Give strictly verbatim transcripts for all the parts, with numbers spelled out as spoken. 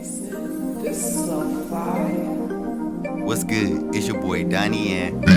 This is so fire. What's good? It's your boy Donnie and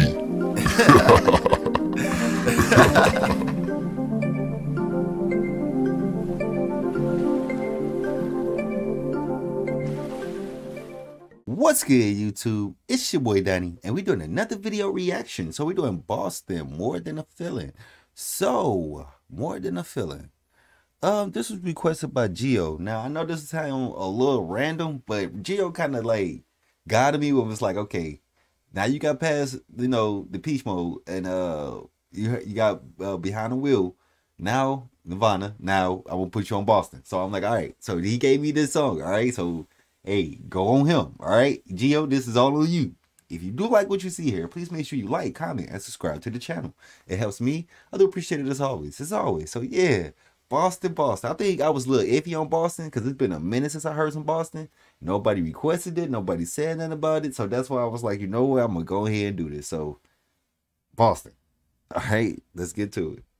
What's good, YouTube? It's your boy Donnie, and we're doing another video reaction. So we're doing Boston, More Than a Feeling. So, More Than a Feeling. Um, this was requested by Geo. Now I know this is kind of a little random, but Geo kind of like guided me when it was like, okay, now you got past, you know, the peach mode, and uh, you you got uh, Behind the Wheel. Now Nirvana. Now I will put you on Boston. So I'm like, all right. So he gave me this song. All right. So hey, go on him. All right, Geo, this is all on you. If you do like what you see here, please make sure you like, comment, and subscribe to the channel. It helps me. I do appreciate it as always. As always. So yeah. Boston, Boston. I think I was a little iffy on Boston because it's been a minute since I heard some Boston. Nobody requested it. Nobody said nothing about it. So that's why I was like, you know what? I'm going to go ahead and do this. So, Boston. All right, let's get to it.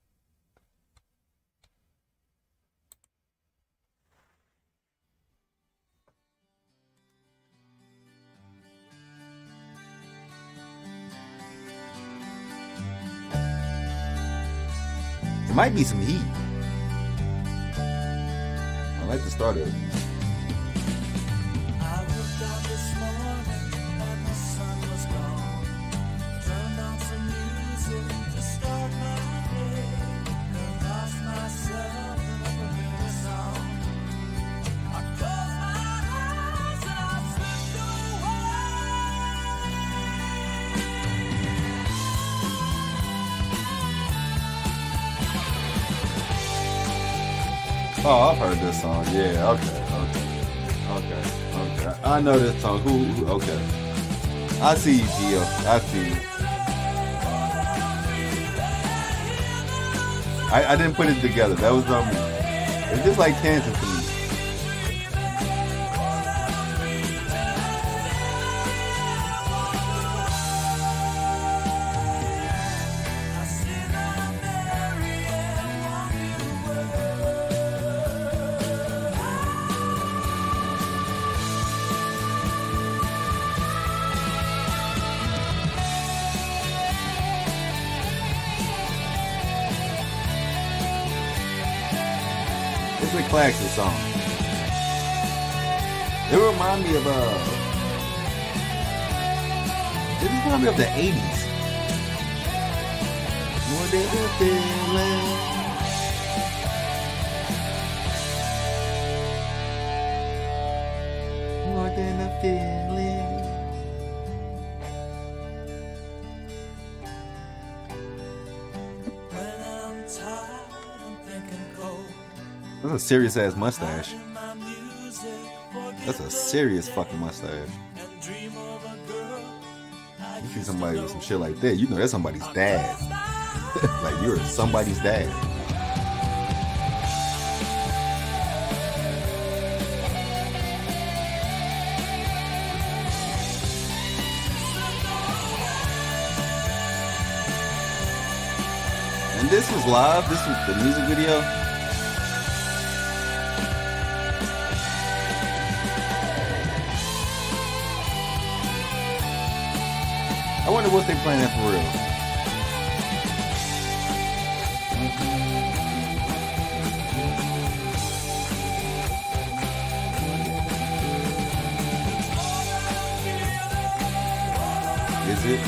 It might be some heat. I like the start of it. I looked out this morning and the sun was gone. Turned on some music to start my day. And lost myself in a familiar song. I closed my eyes and I slipped Oh, I've heard this song. Yeah, okay, okay, okay, okay. I know this song. Who, who okay. I see you, Gio. I see you. I, I didn't put it together. That was on me. It's just like Kansas to me. It's a classic song. It remind me of uh it remind me of the eighties. More than a feeling. More than a feeling. when I'm tired and thinking cold. That's a serious ass mustache. My music, That's a serious fucking mustache. and dream of a girl. You see somebody with some shit like that, you know that's somebody's dad. Like you're somebody's dad. And this was live. This was the music video. I wonder what they playing that for real. Is it?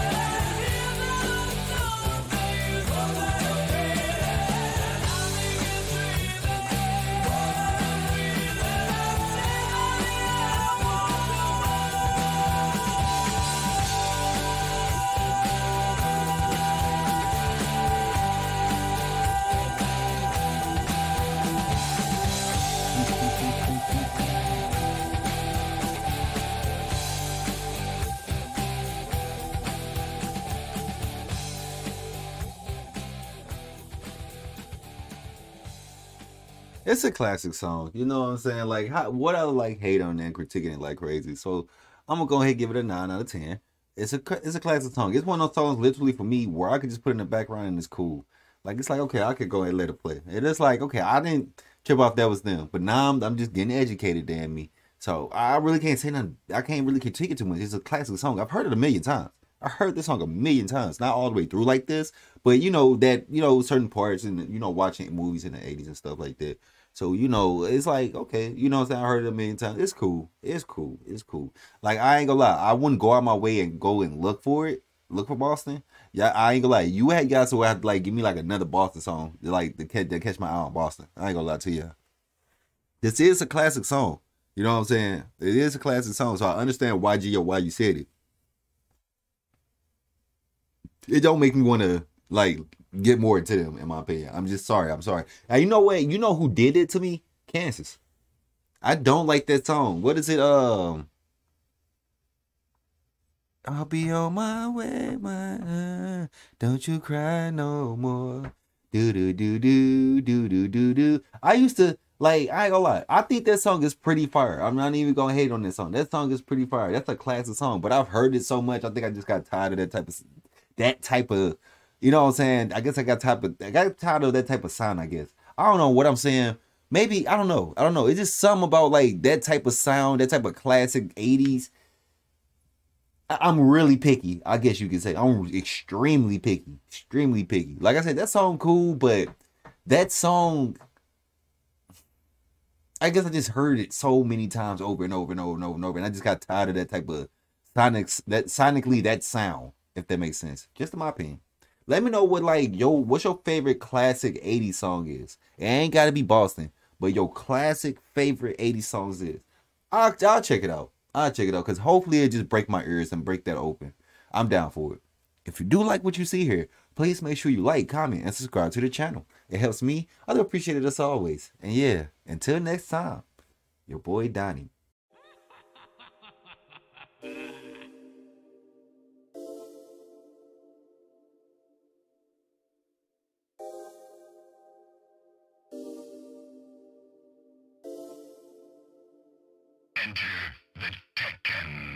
It's a classic song. You know what I'm saying? Like, how, what I like hate on it and critiquing it like crazy. So I'm gonna go ahead and give it a nine out of ten. It's a it's a classic song. It's one of those songs literally for me where I could just put it in the background and it's cool. Like it's like okay, I could go ahead and let it play. It is like okay, I didn't trip off that was them, but now I'm I'm just getting educated, damn me. So I really can't say nothing. I can't really critique it too much. It's a classic song. I've heard it a million times. I heard this song a million times, not all the way through like this, but you know that you know certain parts and you know watching movies in the eighties and stuff like that. So you know it's like okay, you know what I'm saying. I heard it a million times. It's cool. It's cool. It's cool. Like I ain't gonna lie, I wouldn't go out my way and go and look for it. Look for Boston. Yeah, I ain't gonna lie. You had guys who have to like give me like another Boston song, like to catch, to catch my eye on Boston. I ain't gonna lie to you. This is a classic song. You know what I'm saying? It is a classic song, so I understand why G or why you said it. It don't make me want to like get more into them, in my opinion. I'm just sorry. I'm sorry. Now you know what? You know who did it to me? Kansas. I don't like that song. What is it? Um, I'll be on my way, my don't you cry no more. Do do do do do do do do. I used to like. I ain't gonna lie. I think that song is pretty fire. I'm not even gonna hate on this song. That song is pretty fire. That's a classic song. But I've heard it so much. I think I just got tired of that type of that type of. You know what I'm saying? I guess I got type of. I got tired of that type of sound. I guess I don't know what I'm saying. Maybe I don't know. I don't know. It's just something about like that type of sound, that type of classic eighties. I'm really picky. I guess you could say I'm extremely picky, extremely picky. Like I said, that song cool, but that song, I guess I just heard it so many times over and over and over and over and over, and I just got tired of that type of sonics, that sonically that sound, if that makes sense. Just in my opinion. Let me know what like yo, what's your favorite classic eighties song is. It ain't gotta be Boston, but your classic favorite eighties songs is. I'll, I'll check it out. I'll check it out because hopefully it just break my ears and break that open. I'm down for it. If you do like what you see here, please make sure you like, comment, and subscribe to the channel. It helps me. I'd appreciate it as always. And yeah, until next time, your boy Donnie. Enter the Tekken.